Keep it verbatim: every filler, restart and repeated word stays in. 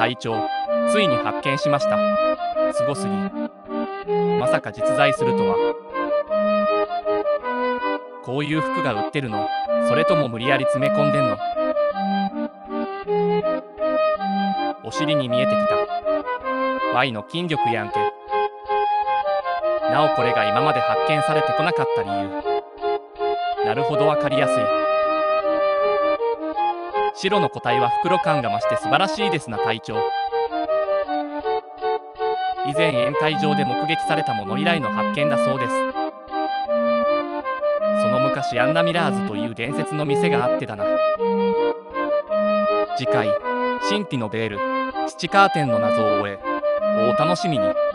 隊長、ついに発見しました。すごすぎ。まさか実在するとは。こういう服が売ってるの？それとも無理やり詰め込んでんの？お尻に見えてきた。ワイの筋力やんけ。なおこれが今まで発見されてこなかった理由。なるほど、わかりやすい。白の個体は袋感が増して素晴らしいですな隊長。以前宴会場で目撃されたもの以来の発見だそうです。その昔アンナミラーズという伝説の店があってだな。次回、神秘のベール、七カーテンの謎を終え、お楽しみに。